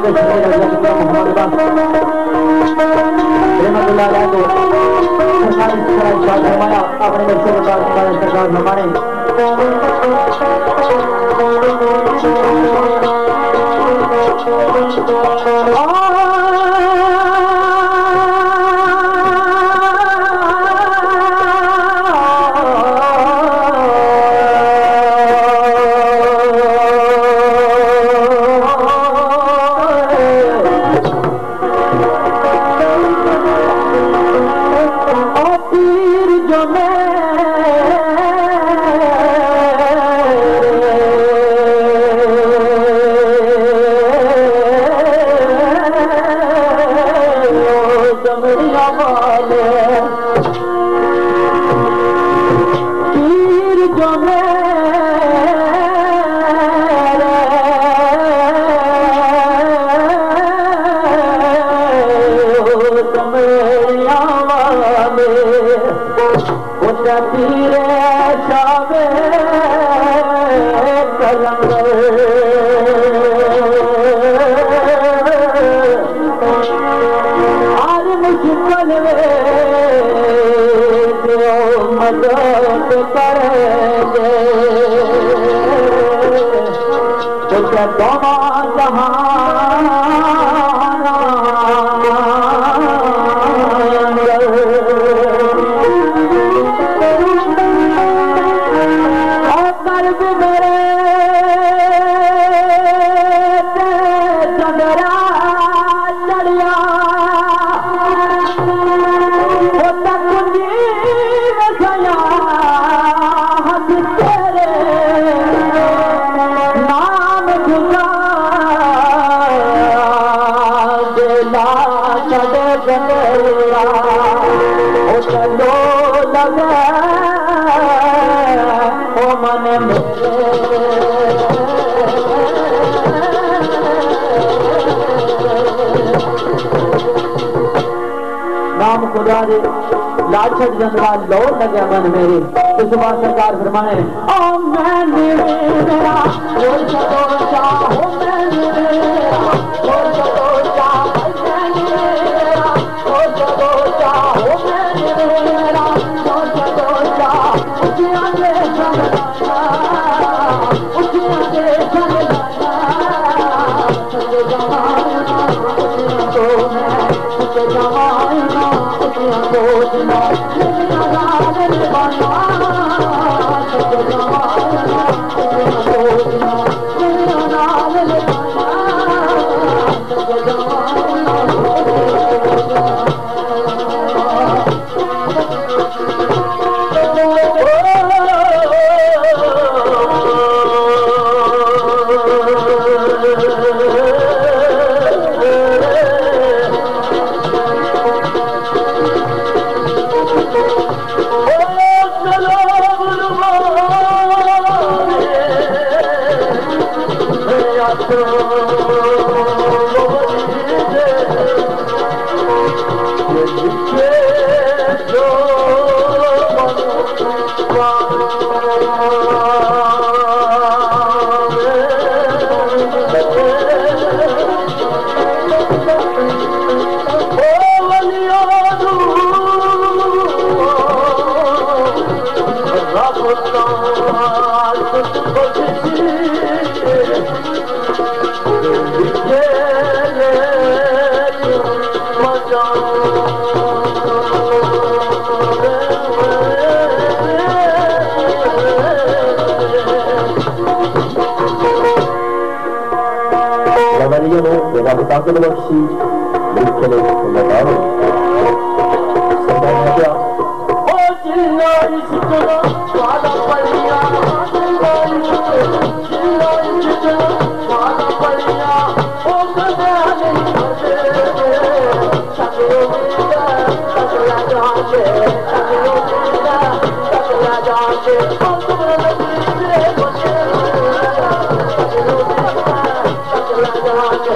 लाछट जनवा लो लगे मन मेरे इस बात सरकार फरमाने ओ मैंने मेरा वो तो चाहो मैंने मेरा वो तो चाहो मैंने मेरा वो तो चाहो मैंने मेरा वो तो चाहो उठिया के संगलाना उठिया के संगलाना सजे जमाना तो मैं सजे जमाना ताकत बख्शी लिखले लगाओ सदा क्या ओ जिन्ना इश्क़ वादा पड़िया जिन्ना इश्क़ वादा पड़िया ओ कदे नहीं करते सकलो मेरा सकला जाके सकलो मेरा सकला जाके ओ तुम्हारे दिल बचे सकलो मेरा सकला जाके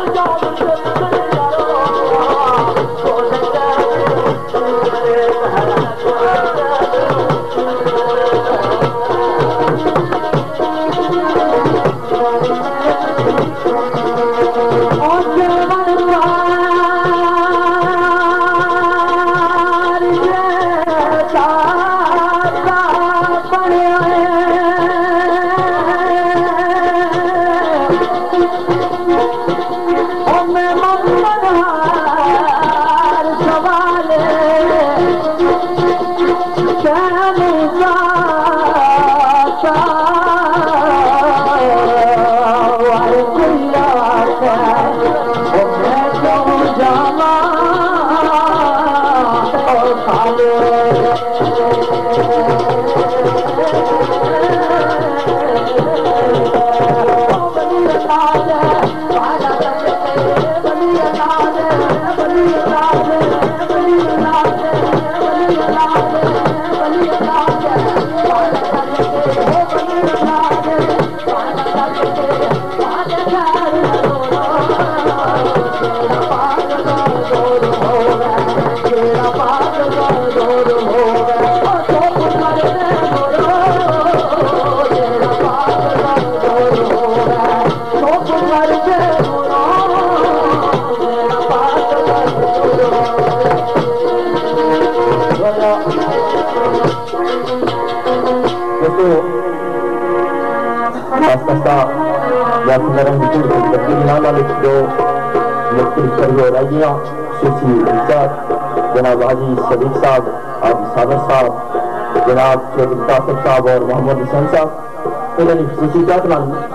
जनाब हाजी शरीफ साहब, आप सादर साहब, जनाब शेख कासिम साहब और मोहम्मद हुसैन साहब इन्होंने खसूसियात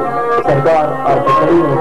सरकार और तकरीर में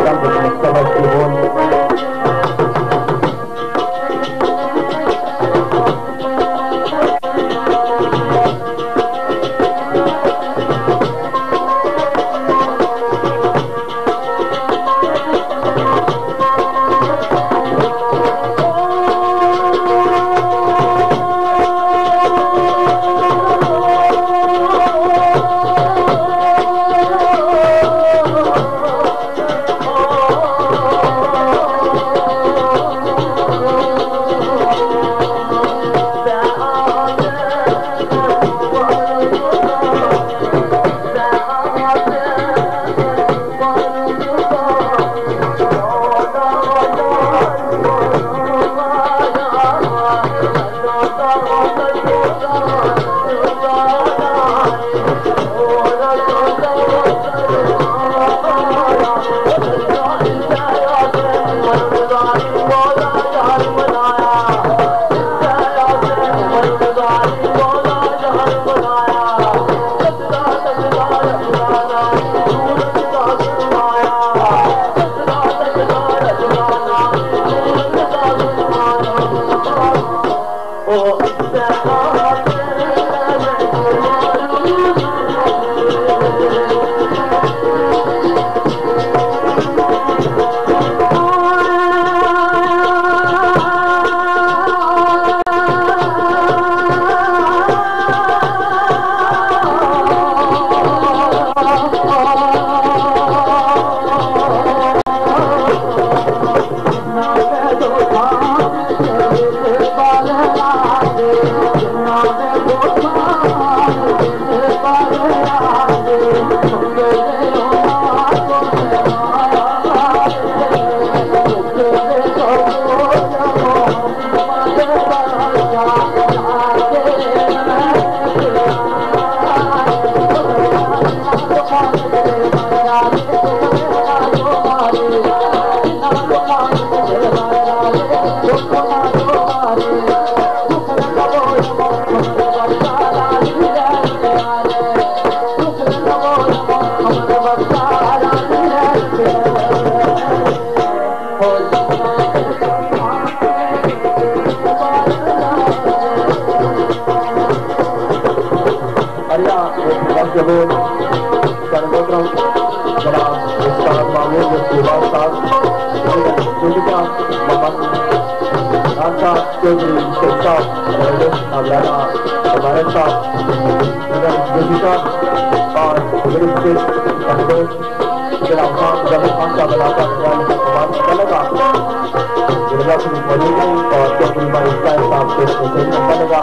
और वक्त मौजूद नहीं और चौधरी भाई साहब को बनेगा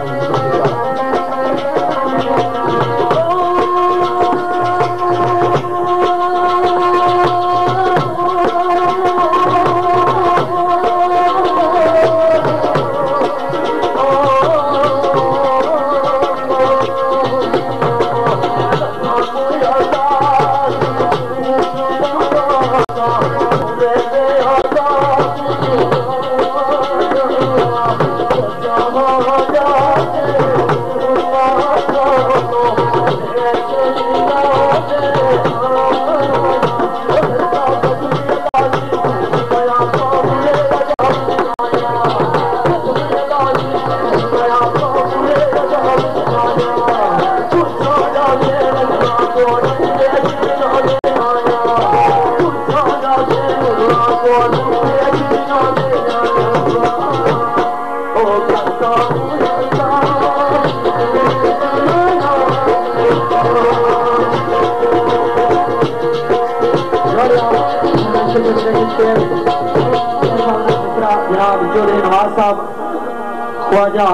ख्वाजा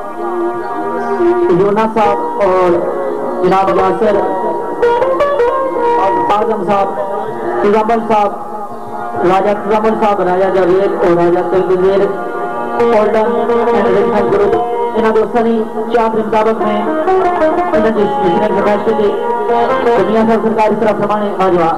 योना साहब और जनाब यासर आजम साहब, तिजामल साहब, राजा तिजामल साहब, राजा जावेद और Raja Talbir olden and group इन्होंने दोस्तों ने चार के मुताबिक में इन्होंने फरमाइश की दुनिया साहब सरकार इस तरह फरमाने आजवा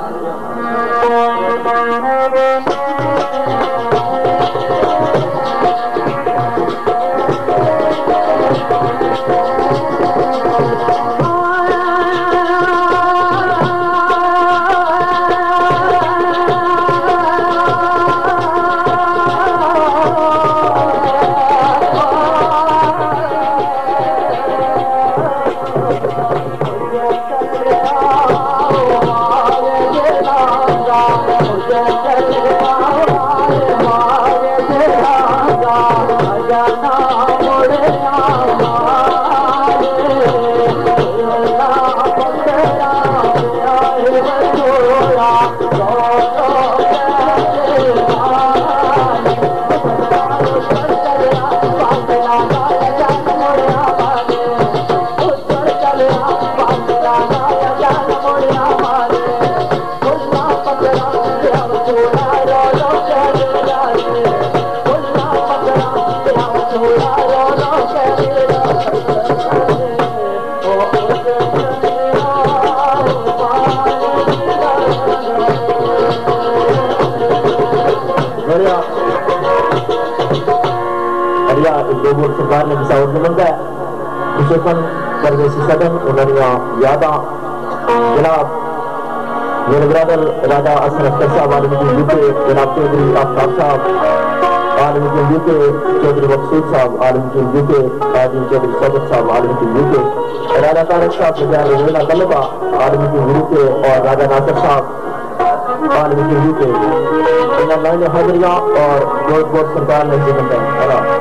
सरकार ने मिसाल बनता है खुशूसन परदेसी सदन उन्होंने यादा जनाब मेरे ब्रदर राजा असर अख्तर साहब आलमी यूके, जनाब चौधरी आफ्ताब साहब आलमी यूके, चौधरी मकसूद साहब आलमी यूके, आजिम चौधरी सदर साहब आलमी यूके, राजा तारक साहब रजाना तलबा आलमी यूके और राजा नासिर साहब आलमी यूके इन्होंने हाजिरियाँ और बहुत बहुत सरकार ने जीवन है।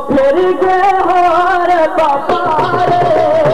फिर के हार बाबा रे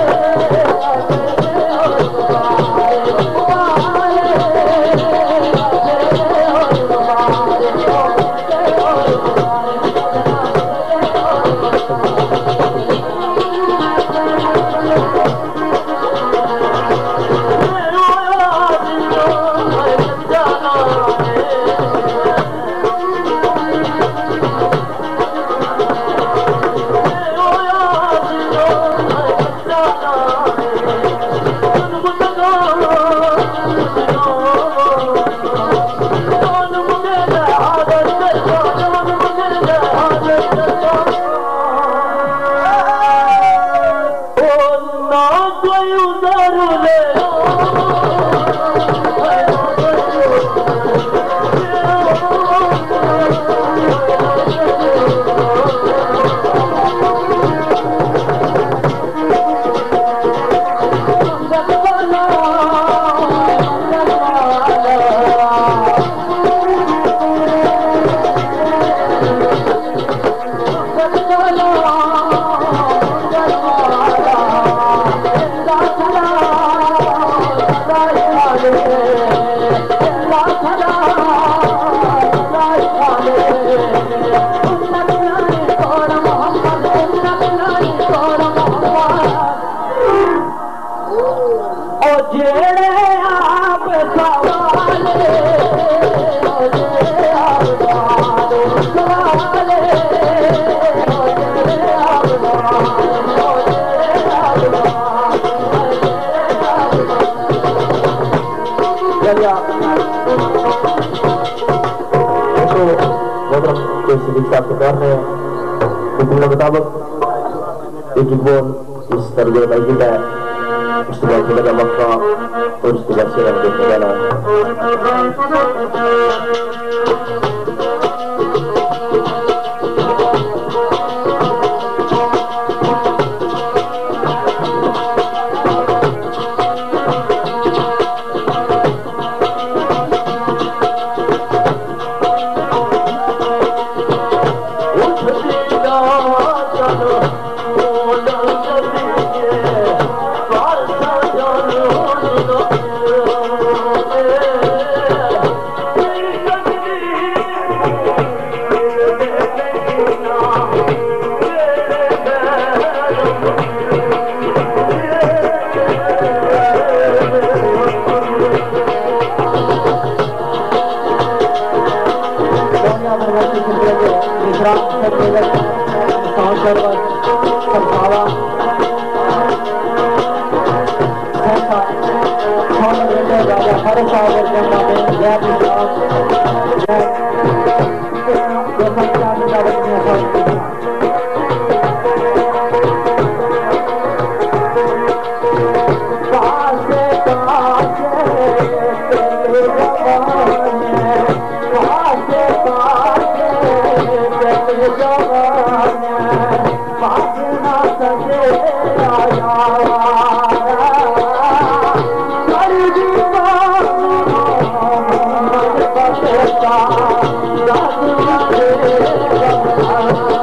Ikibun istarja lagi dah istilah kita Makkah terus istilah siram kita dalam Thank you.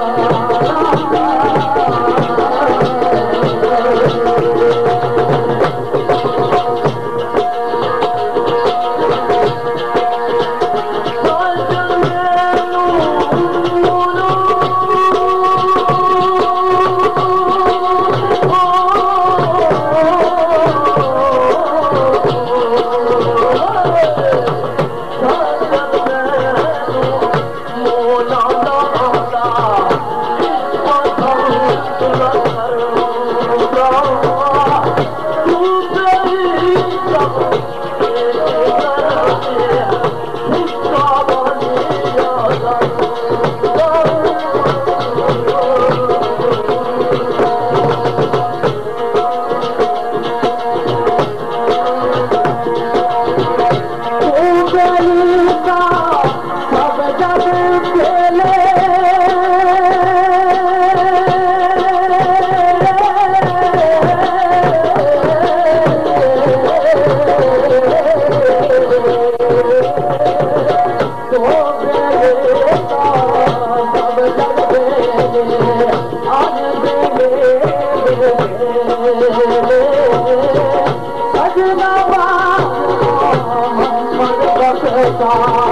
Krishna